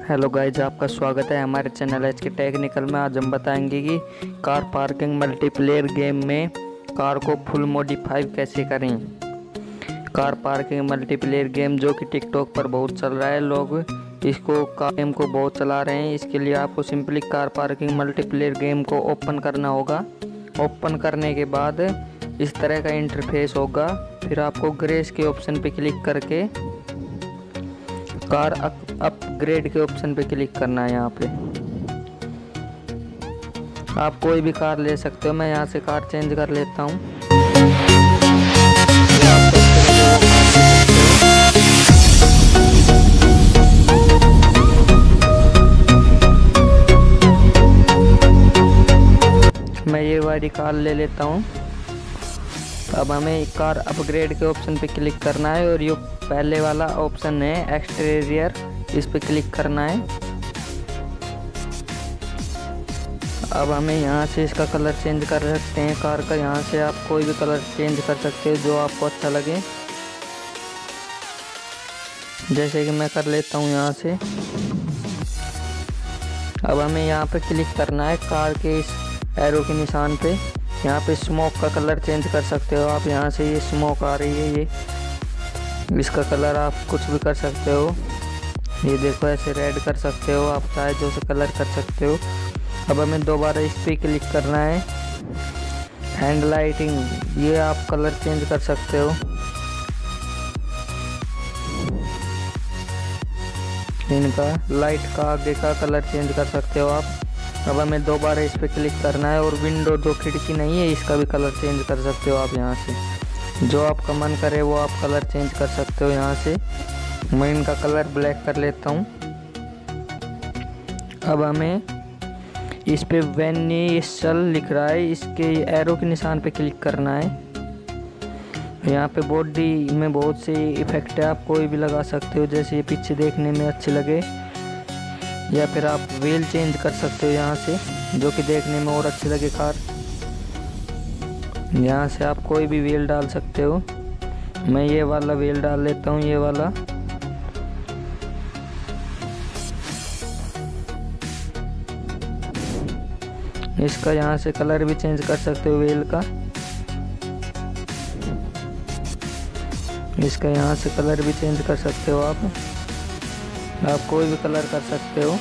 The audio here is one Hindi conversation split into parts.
हेलो गाइज, आपका स्वागत है हमारे चैनल एच के टेक्निकल में। आज हम बताएंगे कि कार पार्किंग मल्टीप्लेयर गेम में कार को फुल मॉडिफाई कैसे करें। कार पार्किंग मल्टीप्लेयर गेम जो कि टिकटॉक पर बहुत चल रहा है, लोग इसको गेम को बहुत चला रहे हैं। इसके लिए आपको simply car parking multiplayer game को ओपन करना होगा। ओपन करने के बाद इस तरह का इंटरफेस होगा। फिर आपको ग्रेस के ऑप्शन पे क्लिक करके कार अपग्रेड के ऑप्शन पे क्लिक करना है। यहाँ पे आप कोई भी कार ले सकते हो। मैं यहाँ से कार चेंज कर लेता हूँ। मैं ये वाली कार ले लेता हूँ। अब हमें कार अपग्रेड के ऑप्शन पे क्लिक करना है और ये पहले वाला ऑप्शन है एक्सटीरियर, इस पे क्लिक करना है। अब हमें यहाँ से इसका कलर चेंज कर सकते हैं कार का। यहाँ से आप कोई भी कलर चेंज कर सकते हो जो आपको अच्छा लगे। जैसे कि मैं कर लेता हूँ यहाँ से। अब हमें यहाँ पे क्लिक करना है कार के इस एरो के निशान पे। यहाँ पे स्मोक का कलर चेंज कर सकते हो आप। यहाँ से ये स्मोक आ रही है, ये इसका कलर आप कुछ भी कर सकते हो। ये देखो ऐसे रेड कर सकते हो आप, चाहे जो से कलर कर सकते हो। अब हमें दोबारा इस पे क्लिक करना है। हैंड लाइटिंग, ये आप कलर चेंज कर सकते हो। इनका लाइट का आगे का कलर चेंज कर सकते हो आप। अब हमें दोबारा इस पे क्लिक करना है और विंडो जो खिड़की नहीं है इसका भी कलर चेंज कर सकते हो आप। यहाँ से जो आपका मन करे वो आप कलर चेंज कर सकते हो। यहाँ से मैं इनका कलर ब्लैक कर लेता हूँ। अब हमें इस पे वेनिसल लिख रहा है, इसके एरो के निशान पे क्लिक करना है। यहाँ पे बॉडी में बहुत से इफेक्ट है, आप कोई भी लगा सकते हो जैसे ये पीछे देखने में अच्छे लगे। या फिर आप व्हील चेंज कर सकते हो यहाँ से, जो कि देखने में और अच्छी लगे कार। यहाँ से आप कोई भी व्हील डाल सकते हो। मैं ये वाला व्हील डाल लेता हूँ, ये वाला। इसका यहाँ से कलर भी चेंज कर सकते हो व्हील का। इसका यहाँ से कलर भी चेंज कर सकते हो आप कोई भी कलर कर सकते हो।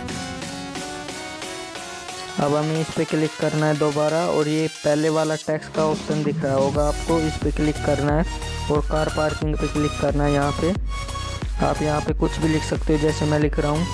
अब हमें इस पे क्लिक करना है दोबारा और ये पहले वाला टेक्स्ट का ऑप्शन दिख रहा होगा आपको, इस पे क्लिक करना है और कार पार्किंग पे क्लिक करना है। यहाँ पे आप यहाँ पे कुछ भी लिख सकते हो जैसे मैं लिख रहा हूँ।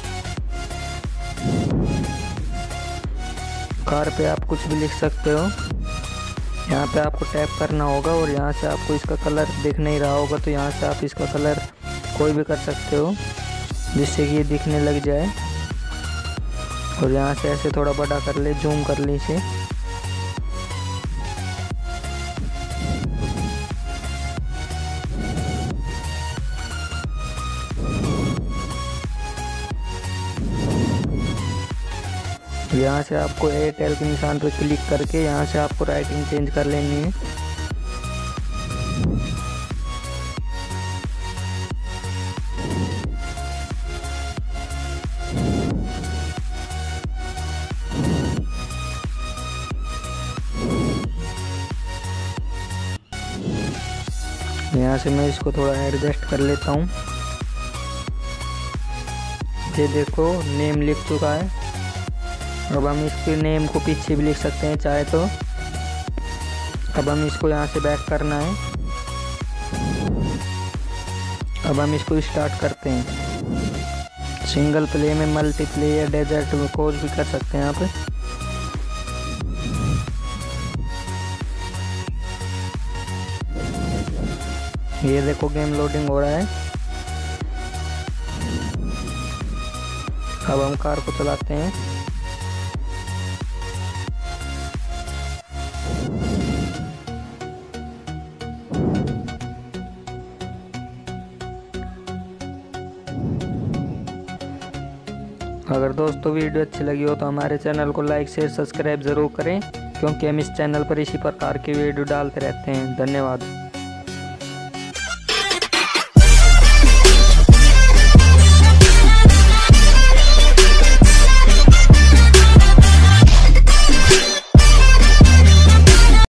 कार पे आप कुछ भी लिख सकते हो। यहाँ पे आपको टैप करना होगा और यहाँ से आपको इसका कलर दिख नहीं रहा होगा, तो यहाँ से आप इसका कलर कोई भी कर सकते हो जिससे कि ये दिखने लग जाए। और यहाँ से ऐसे थोड़ा बड़ा कर ले, जूम कर ले इसे। यहाँ से आपको एयरटेल के निशान पर क्लिक करके यहाँ से आपको राइटिंग चेंज कर लेनी है। यहाँ से मैं इसको थोड़ा एडजस्ट कर लेता हूँ। ये देखो नेम लिख चुका है। अब हम इसके नेम को पीछे भी लिख सकते हैं चाहे तो। अब हम इसको यहाँ से बैक करना है। अब हम इसको स्टार्ट करते हैं। सिंगल प्ले में, मल्टीप्लेयर, डेजर्ट में कोच भी कर सकते हैं यहाँ पे। ये देखो गेम लोडिंग हो रहा है। अब हम कार को चलाते हैं। अगर दोस्तों वीडियो अच्छी लगी हो तो हमारे चैनल को लाइक शेयर सब्सक्राइब ज़रूर करें, क्योंकि हम इस चैनल पर इसी प्रकार की वीडियो डालते रहते हैं। धन्यवाद।